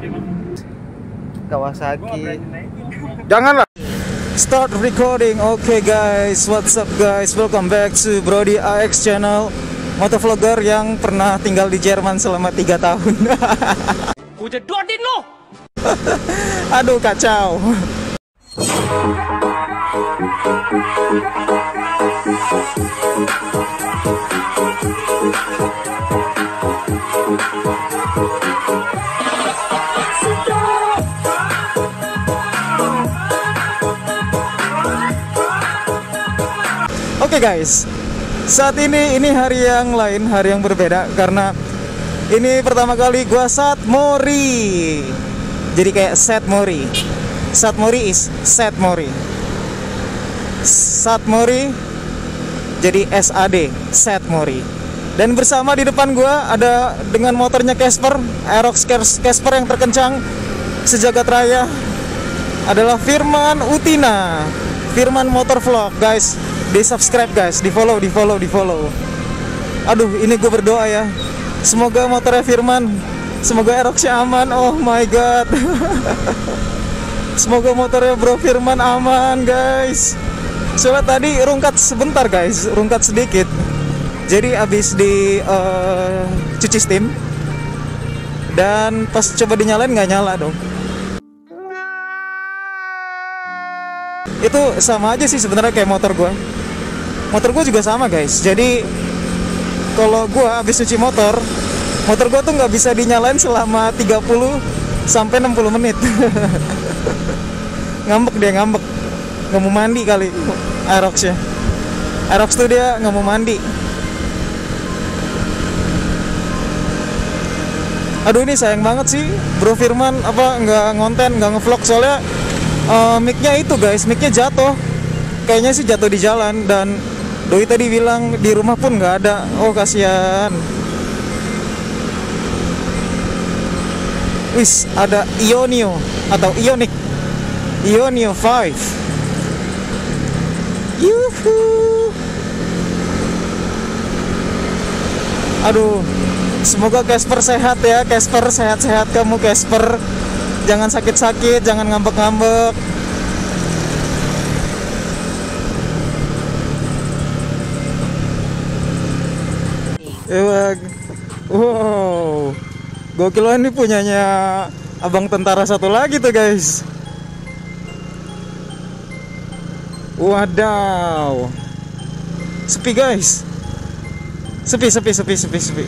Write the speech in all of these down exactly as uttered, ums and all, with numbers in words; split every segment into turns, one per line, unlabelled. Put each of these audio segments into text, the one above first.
Kawasaki. Janganlah. Start recording. Oke okay guys, what's up guys? Welcome back to Brody A X channel, motovlogger yang pernah tinggal di Jerman selama tiga tahun.
Udah doain lo.
Aduh kacau. Oke okay guys, saat ini ini hari yang lain, hari yang berbeda karena ini pertama kali gua Sat Mori. Jadi kayak Sat Mori. Sat Mori is Sat Mori. Sat Mori jadi S A D, Sat Mori. Dan bersama di depan gua ada dengan motornya Casper, Aerox Casper yang terkencang sejagat raya adalah Firman Utina. Firman Motovlog guys. Di subscribe guys, di follow, di follow, di follow. Aduh, ini gue berdoa ya, semoga motornya Firman, semoga Aeroxnya aman. Oh my god. Semoga motornya Bro Firman aman guys. Soalnya tadi rungkat sebentar guys, rungkat sedikit. Jadi abis di uh, cuci steam, dan pas coba dinyalain nggak nyala dong. Itu sama aja sih sebenarnya kayak motor gue. Motor gue juga sama guys. Jadi kalau gue habis cuci motor, motor gue tuh nggak bisa dinyalain selama tiga puluh sampai enam puluh menit. Ngambek dia, ngambek. Nggak mau mandi kali Aeroxnya. Aerox tuh dia nggak mau mandi. Aduh, ini sayang banget sih Bro Firman apa nggak ngonten, nggak ngevlog soalnya uh, mic-nya itu guys, mic-nya jatuh. Kayaknya sih jatuh di jalan, dan Doi tadi bilang di rumah pun nggak ada. Oh kasihan. Wis ada Ionio atau Ioniq Ionio lima. Yuhu. Aduh, semoga Casper sehat ya. Casper sehat-sehat kamu Casper. Jangan sakit-sakit, jangan ngambek-ngambek. Ewag. Wow, gokil banget nih punyanya abang tentara satu lagi tuh guys. Wadaw, sepi guys, sepi sepi sepi sepi sepi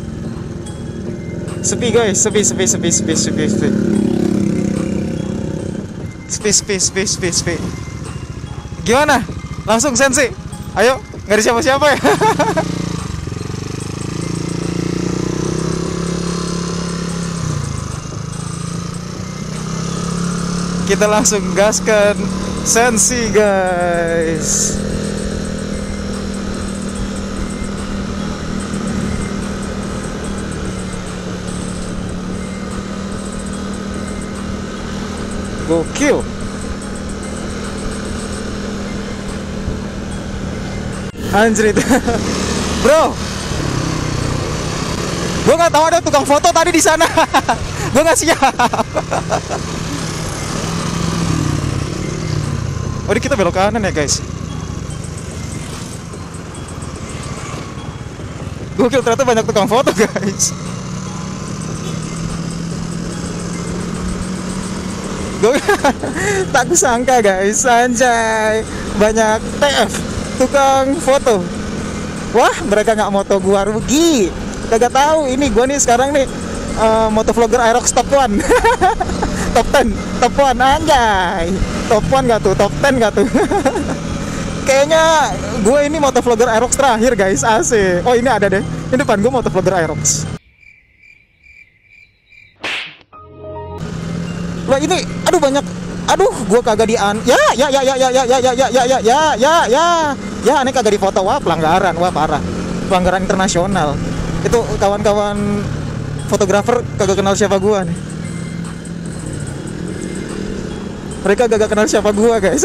sepi guys, sepi sepi sepi sepi sepi sepi sepi sepi sepi sepi sepi. Gimana? Langsung sensi, ayo, nggak ada siapa-siapa ya. Kita langsung gaskan sensi guys. Gokil. Anjrit. Bro, gue nggak tahu ada tukang foto tadi di sana. Gue nggak siap. Oh, ini kita belok kanan ya guys. Gokil, ternyata banyak tukang foto guys. Gokil. Tak kusangka guys, anjay, banyak T F, tukang foto. Wah, mereka nggak moto gua, rugi. Kagak tahu ini gua nih sekarang nih uh, motovlogger Aerox top one. Top ten, top one anjay. Top one gak tuh, top ten gak tuh. Kayaknya gue ini motovlogger Aerox terakhir guys, asik. Oh ini ada deh, ini depan gue motovlogger Aerox. Wah ini, aduh banyak. Aduh, gue kagak di an. Ya, ya, ya, ya, ya, ya, ya, ya, ya, ya, ya, ya, ya, ya. Ya, aneh kagak difoto. Wah pelanggaran, wah parah. Pelanggaran internasional. Itu kawan-kawan fotografer kagak kenal siapa gue nih. Mereka gak kenal siapa gua guys.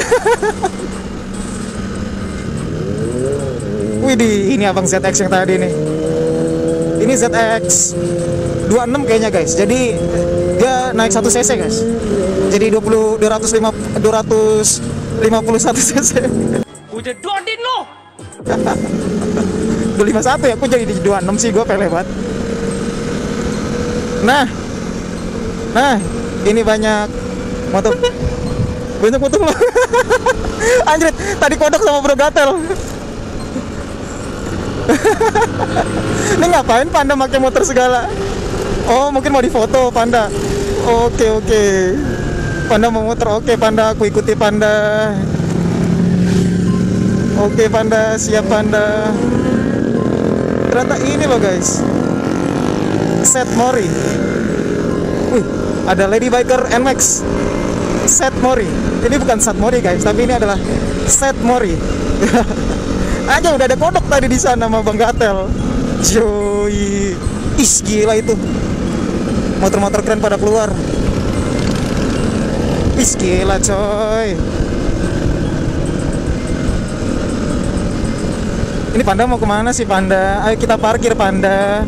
Widih, ini abang Z X yang tadi nih. Ini Z X dua puluh enam kayaknya guys. Jadi dia naik satu cc guys. Jadi dua puluh dua ratus lima dua ratus lima puluh satu cc.
Udah doain lo.
dua lima satu ya, aku jadi di dua puluh enam sih, gue pele banget. Nah, nah ini banyak motor, banyak motor lo. Anjir, tadi kodok sama Bro Gatel. Ini ngapain Panda pakai motor segala? Oh, mungkin mau difoto Panda. Oke oke, Panda mau motor. Oke Panda, aku ikuti Panda. Oke Panda, siap Panda. Ternyata ini loh guys, Set Mori. Wih, ada Lady Biker N Max Set Mori. Ini bukan Set Mori guys, tapi ini adalah Set Mori. Aja udah ada kodok tadi di sana sama Bang Gatel. Joy, is gila itu. Motor-motor keren pada keluar. Is gila coy. Ini Panda mau kemana sih Panda? Ayo kita parkir Panda.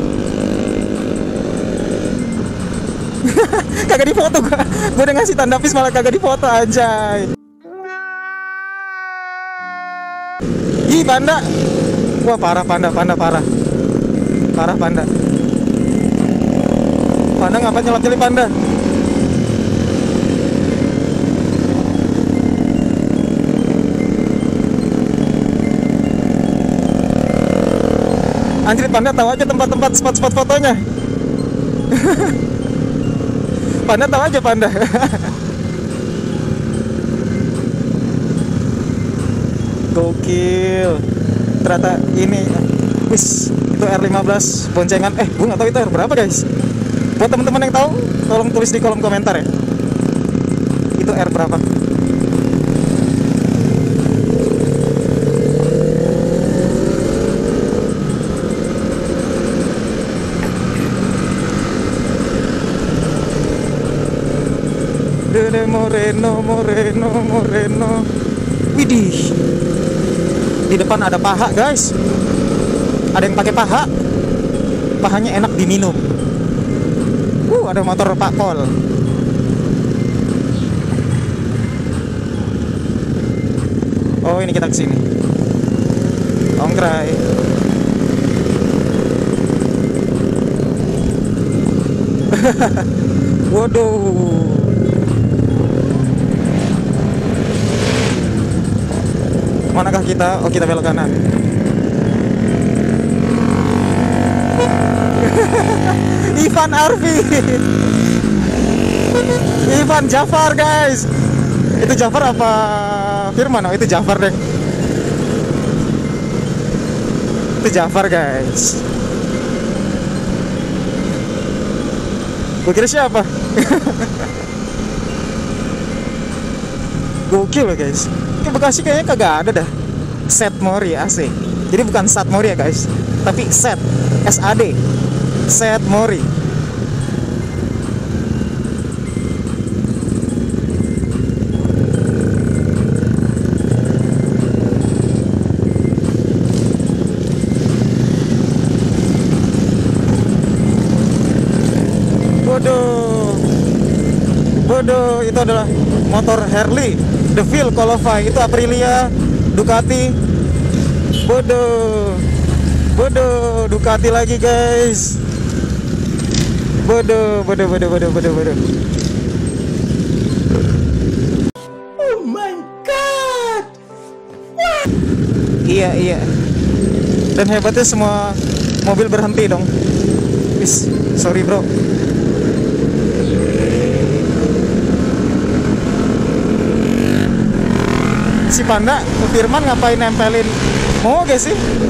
Kagak difoto gua. Gua udah ngasih tanda pis malah kagak difoto aja. Ih Panda. Wah parah Panda, Panda parah. Parah Panda. Panda ngapain nyelap-nyelip Panda? Anjir, Panda tahu aja tempat-tempat spot-spot fotonya. Panda tahu aja Panda. Gokil. Ternyata ini, wis, itu R lima belas boncengan. Eh, gue nggak tahu itu R berapa guys. Buat teman-teman yang tahu, tolong tulis di kolom komentar ya. Itu R berapa? Dede Moreno, Moreno, Moreno. Widih. Di depan ada paha, guys. Ada yang pakai paha. Pahanya enak diminum. Uh, ada motor Pak Pol. Oh, ini kita kesini. Ongkrai. Waduh. Manakah kita? Oh, kita belok kanan. Ivan Arfi. Ivan Jafar guys. Itu Jafar apa Firman? Oh, itu Jafar deh. Itu Jafar guys. Gue kira siapa? Gokil loh guys. Ke Bekasi kayaknya kagak ada dah Set Mori asik. Jadi bukan Sat Mori ya guys, tapi Set, S A D, Set Mori. Bodoh, bodoh, itu adalah motor Harley Deville Colofy, itu Aprilia, Ducati. Bodoh, bodoh, Ducati lagi guys. Bodoh, bodoh, bodoh, bodoh, bodoh, bodoh. Oh my god. What? Iya, iya. Dan hebatnya semua mobil berhenti dong. Wis, sorry bro. Si Panda, Firman ngapain nempelin mau gak sih?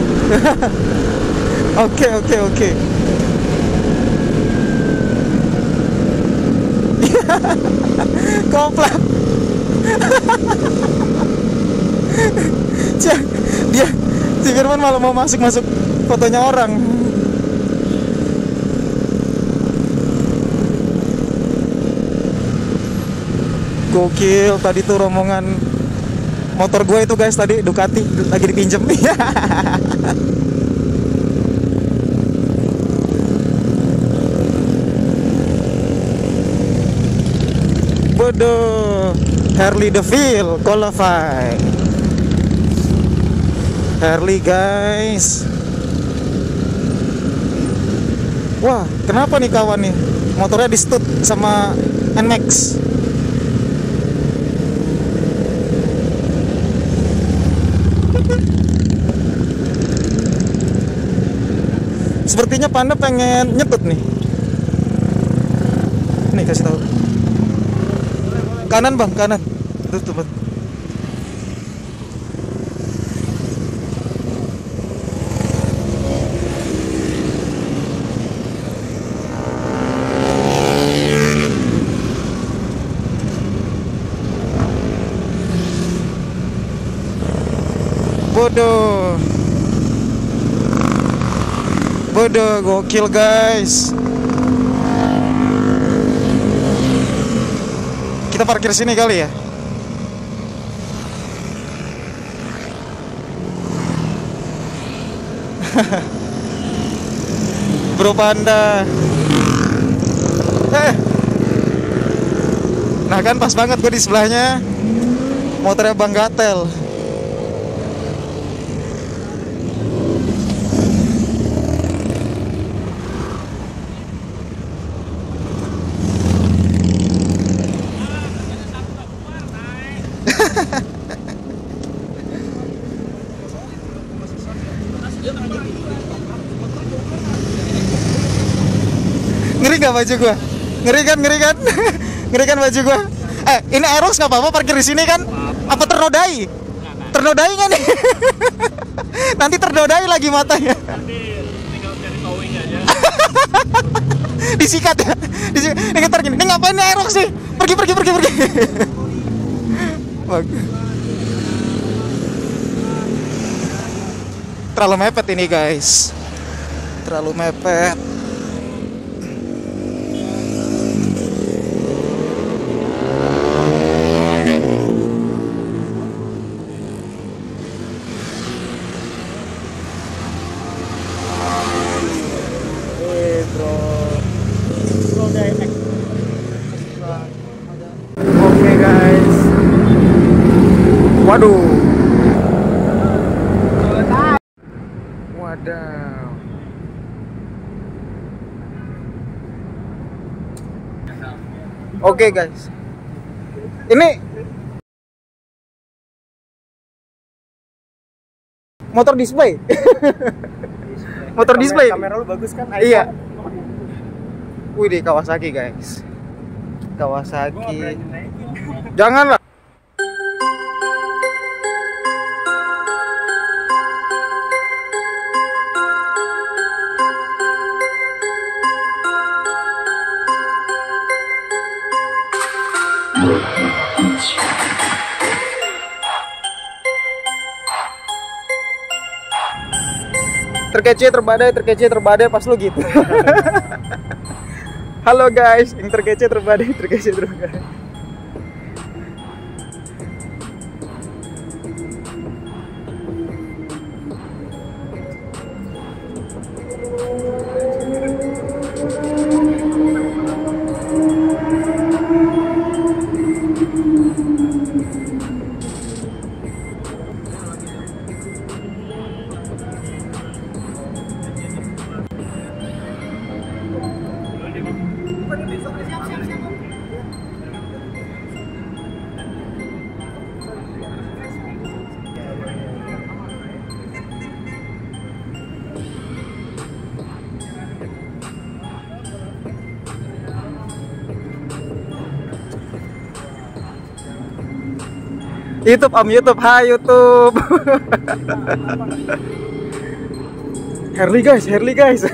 Oke oke oke. Komplek. Dia si Firman malah mau masuk masuk fotonya orang. Gokil, tadi tuh rombongan motor gue itu guys, tadi Ducati lagi dipinjem. Bodoh. Harley Deville qualify. Harley guys. Wah, kenapa nih kawan nih? Motornya di stud sama N Max. Sepertinya Panda pengen nyetut nih. Nih kasih tahu. Kanan bang, kanan. Tuh tuh bang. Bodoh. Bodoh, gokil guys. Kita parkir sini kali ya. Bro Panda. Eh. Nah kan pas banget gue di sebelahnya. Motornya Bang Gatel. Ngeri gak baju gua? Ngeri kan, ngeri kan? Ngeri kan baju gua? Eh, ini Aerox gak apa-apa parkir di sini kan? Apa ternodai? Ternodai kan nih? Nanti ternodai lagi matanya.
Nanti tinggal cari towing aja.
Disikat ya? Disikat. Ini ntar gini, ini ngapain nih Aerox sih? Pergi, pergi, pergi, pergi. Terlalu mepet ini guys. Terlalu mepet. Oke guys. Waduh. Wadaw. Oke guys. Ini motor display. Motor display.
Kamera lu bagus kan?
Iya. Wih deh Kawasaki guys. Kawasaki. Janganlah. Terkece terbadai, terkece terbadai pas lu gitu. Halo guys, yang terkece terbadai, terkece terbadai. YouTube Om YouTube, hai YouTube. Harley guys, Harley guys.